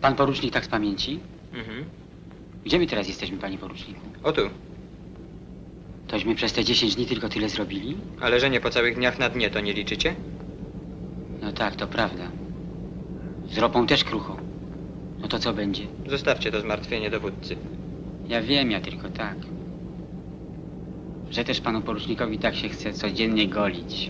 Pan porucznik tak z pamięci? Mhm. Gdzie my teraz jesteśmy, panie poruczniku? O tu. Tośmy przez te 10 dni tylko tyle zrobili? Ale że nie po całych dniach na dnie, to nie liczycie? No tak, to prawda. Z ropą też krucho. No to co będzie? Zostawcie to zmartwienie dowódcy. Ja wiem, ja tylko tak. Że też panu porucznikowi tak się chce codziennie golić.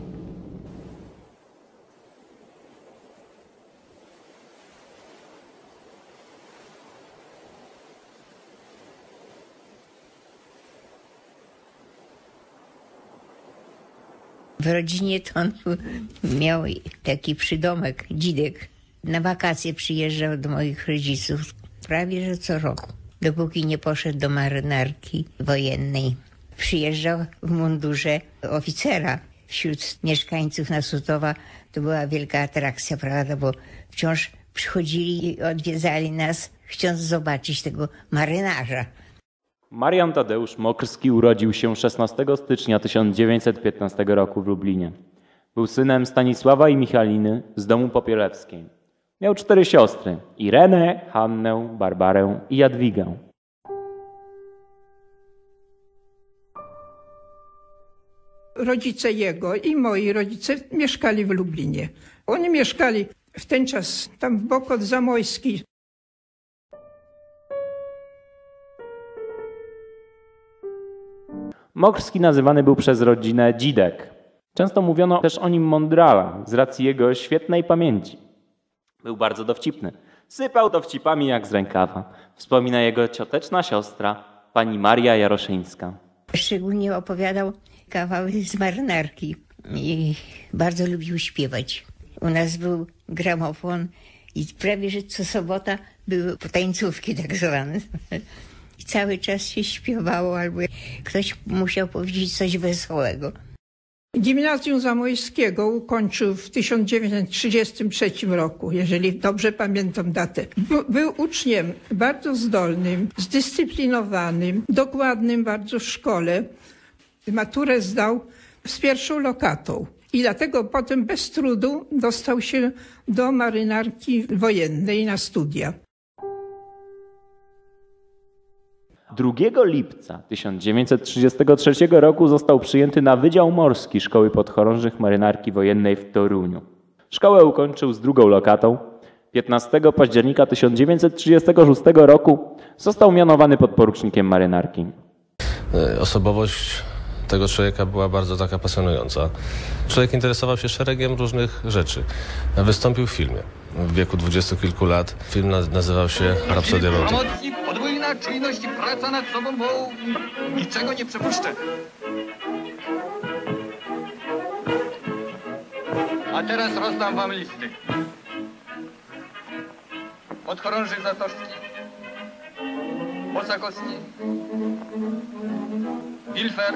W rodzinie to on miał taki przydomek, dzidek. Na wakacje przyjeżdżał do moich rodziców prawie że co roku, dopóki nie poszedł do marynarki wojennej. Przyjeżdżał w mundurze oficera. Wśród mieszkańców Nasutowa to była wielka atrakcja, prawda, bo wciąż przychodzili i odwiedzali nas, chcąc zobaczyć tego marynarza. Marian Tadeusz Mokrski urodził się 16 stycznia 1915 roku w Lublinie. Był synem Stanisława i Michaliny z domu Popielewskiej. Miał 4 siostry: Irenę, Hannę, Barbarę i Jadwigę. Rodzice jego i moi rodzice mieszkali w Lublinie. Oni mieszkali w ten czas tam w bok od Zamojskiej. Mokrski nazywany był przez rodzinę Dzidek. Często mówiono też o nim mądrala z racji jego świetnej pamięci. Był bardzo dowcipny. Sypał dowcipami jak z rękawa. Wspomina jego cioteczna siostra, pani Maria Jaroszyńska. Szczególnie opowiadał kawały z marynarki i bardzo lubił śpiewać. U nas był gramofon i prawie że co sobota były tańcówki tak zwane. I cały czas się śpiewało, albo ktoś musiał powiedzieć coś wesołego. Gimnazjum Zamojskiego ukończył w 1933 roku, jeżeli dobrze pamiętam datę. Był uczniem bardzo zdolnym, zdyscyplinowanym, dokładnym bardzo w szkole. Maturę zdał z pierwszą lokatą i dlatego potem bez trudu dostał się do marynarki wojennej na studia. 2 lipca 1933 roku został przyjęty na Wydział Morski Szkoły Podchorążych Marynarki Wojennej w Toruniu. Szkołę ukończył z 2. lokatą. 15 października 1936 roku został mianowany podporucznikiem marynarki. Osobowość tego człowieka była bardzo taka pasjonująca. Człowiek interesował się szeregiem różnych rzeczy. Wystąpił w filmie w wieku 20 kilku lat. Film nazywał się Rapsodia Bałtyku. Podwójna czujność i praca nad sobą, bo niczego nie przepuszczę. A teraz rozdam wam listy. Podchorąży Zatowski, Bosakowski, Wilfert,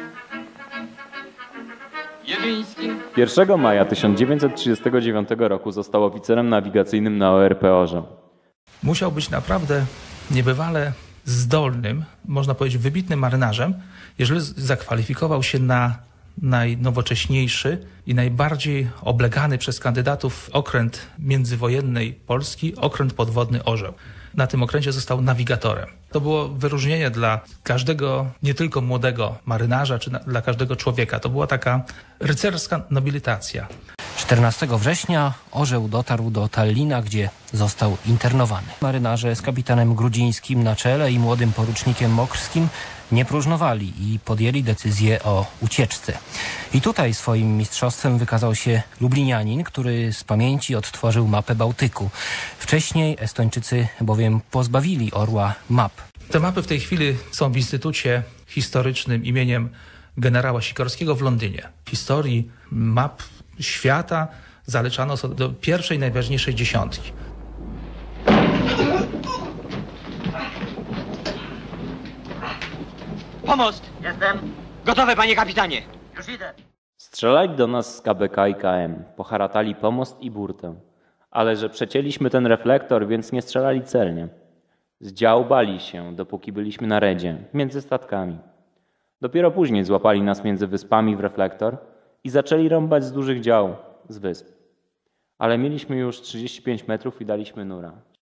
Jewiński. 1 maja 1939 roku został oficerem nawigacyjnym na ORP Orzeł. Musiał być naprawdę niebywale zdolnym, można powiedzieć wybitnym marynarzem, jeżeli zakwalifikował się na najnowocześniejszy i najbardziej oblegany przez kandydatów okręt międzywojennej Polski, okręt podwodny Orzeł. Na tym okręcie został nawigatorem. To było wyróżnienie dla każdego, nie tylko młodego marynarza, czy dla każdego człowieka. To była taka rycerska nobilitacja. 14 września Orzeł dotarł do Tallina, gdzie został internowany. Marynarze z kapitanem Grudzińskim na czele i młodym porucznikiem Mokrskim nie próżnowali i podjęli decyzję o ucieczce. I tutaj swoim mistrzostwem wykazał się lublinianin, który z pamięci odtworzył mapę Bałtyku. Wcześniej Estończycy bowiem pozbawili Orła map. Te mapy w tej chwili są w Instytucie Historycznym imieniem generała Sikorskiego w Londynie. W historii map świata zaliczano do pierwszej, najważniejszej dziesiątki. Pomost! Jestem. Gotowe, panie kapitanie! Już idę. Strzelali do nas z KBK i KM, poharatali pomost i burtę. Ale że przecięliśmy ten reflektor, więc nie strzelali celnie. Z dział bali się, dopóki byliśmy na redzie, między statkami. Dopiero później złapali nas między wyspami w reflektor i zaczęli rąbać z dużych dział, z wysp. Ale mieliśmy już 35 metrów i daliśmy nura.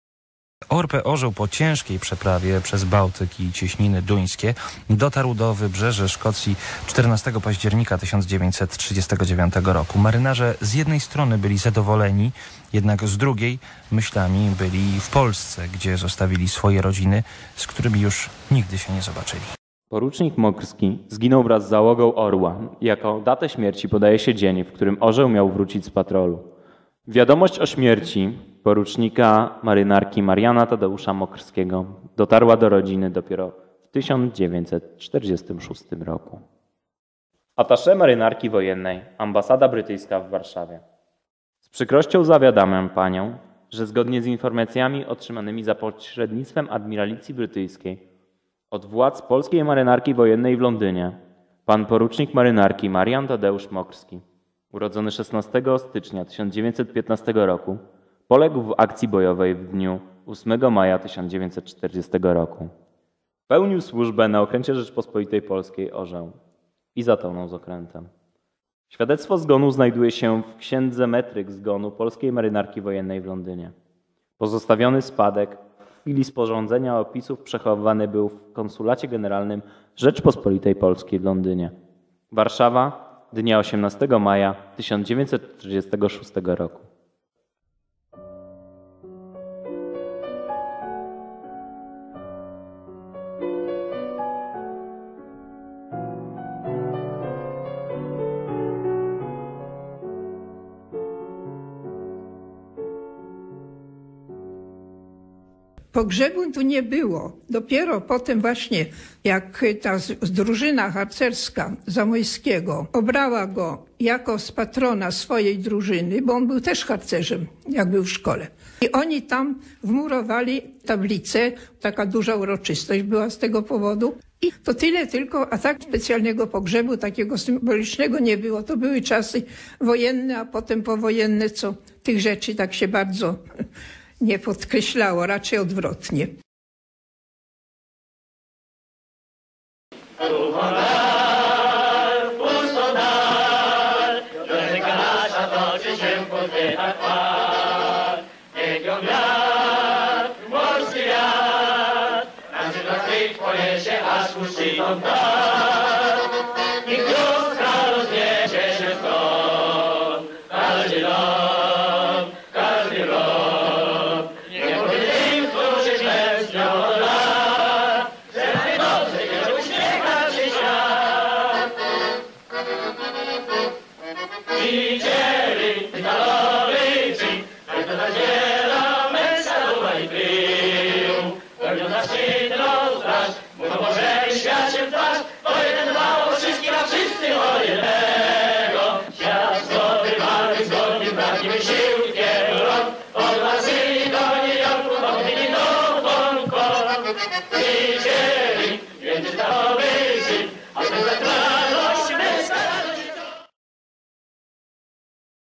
Orzeł po ciężkiej przeprawie przez Bałtyk i cieśniny duńskie dotarł do wybrzeży Szkocji 14 października 1939 roku. Marynarze z jednej strony byli zadowoleni, jednak z drugiej myślami byli w Polsce, gdzie zostawili swoje rodziny, z którymi już nigdy się nie zobaczyli. Porucznik Mokrski zginął wraz z załogą Orła. Jako datę śmierci podaje się dzień, w którym orzeł miał wrócić z patrolu. Wiadomość o śmierci porucznika marynarki Mariana Tadeusza Mokrskiego dotarła do rodziny dopiero w 1946 roku. Attaché marynarki wojennej, ambasada brytyjska w Warszawie. Z przykrością zawiadamiam panią, że zgodnie z informacjami otrzymanymi za pośrednictwem admiralicji brytyjskiej od władz polskiej marynarki wojennej w Londynie, pan porucznik marynarki Marian Tadeusz Mokrski, urodzony 16 stycznia 1915 roku, poległ w akcji bojowej w dniu 8 maja 1940 roku. Pełnił służbę na okręcie Rzeczpospolitej Polskiej Orzeł i zatonął z okrętem. Świadectwo zgonu znajduje się w księdze metryk zgonu polskiej marynarki wojennej w Londynie. Pozostawiony spadek w chwili sporządzenia opisów przechowywany był w Konsulacie Generalnym Rzeczpospolitej Polskiej w Londynie. Warszawa, dnia 18 maja 1946 roku. Pogrzebu tu nie było. Dopiero potem właśnie, jak ta drużyna harcerska Zamoyskiego obrała go jako patrona swojej drużyny, bo on był też harcerzem, jak był w szkole. I oni tam wmurowali tablicę, taka duża uroczystość była z tego powodu. I to tyle tylko, a tak specjalnego pogrzebu, takiego symbolicznego nie było. To były czasy wojenne, a potem powojenne, co tych rzeczy tak się bardzo nie podkreślało, raczej odwrotnie. Widzieli, więc to wyjść, a ten